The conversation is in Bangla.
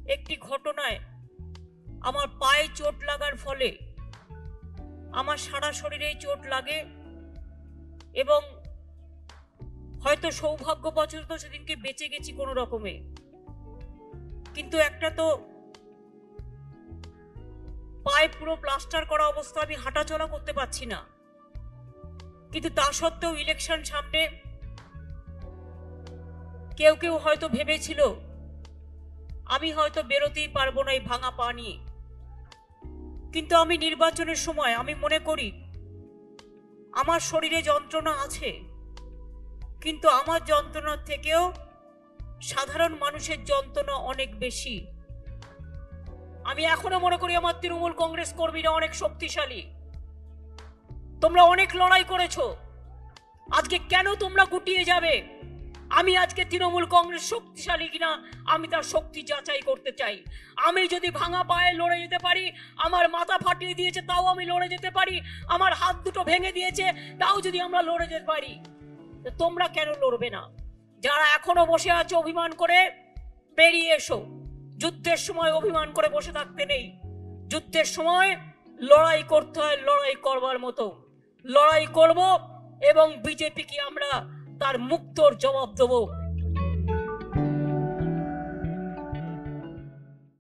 একটি ঘটনায় আমার পায়ে চোট লাগার ফলে আমার সারা শরীরেই চোট লাগে এবং হয়তো সৌভাগ্যবশত সেদিনকে বেঁচে গেছি কোনো রকমে। কিন্তু একটা তো পায়ে পুরো প্লাস্টার করা অবস্থা, আমি হাঁটাচলা করতে পারছি না। কিন্তু তা সত্ত্বেও ইলেকশন সামনে, কেউ কেউ হয়তো ভেবেছিল আমি হয়তো বেরোতেই পারবো না এই ভাঙা পা নিয়ে। কিন্তু আমি নির্বাচনের সময় আমি মনে করি আমার শরীরে যন্ত্রণা আছে, কিন্তু আমার যন্ত্রণার থেকেও সাধারণ মানুষের যন্ত্রণা অনেক বেশি। আমি এখনো মনে করি আমার তৃণমূল কংগ্রেস কর্মীরা অনেক শক্তিশালী। তোমরা অনেক লড়াই করেছো, আজকে কেন তোমরা গুটিয়ে যাবে? আমি আজকে তৃণমূল কংগ্রেস শক্তিশালী কিনা আমি তার শক্তি যাচাই করতে চাই। আমি যদি ভাঙা পায়ে লড়ে যেতে পারি, আমার মাথা ফাটিয়ে দিয়েছে তাও আমি লড়ে যেতে পারি, আমার হাত দুটো ভেঙে দিয়েছে তাও যদি আমরা লড়ে যেতে পারি, তোমরা কেন লড়বে না? যারা এখনো বসে আছো অভিমান করে, বেরিয়ে এসো। যুদ্ধের সময় অভিমান করে বসে থাকতে নেই। যুদ্ধের সময় লড়াই করতে হয়, লড়াই করবার মতো লড়াই করব এবং বিজেপিকে আমরা তার মুক্তর জবাব দেবো।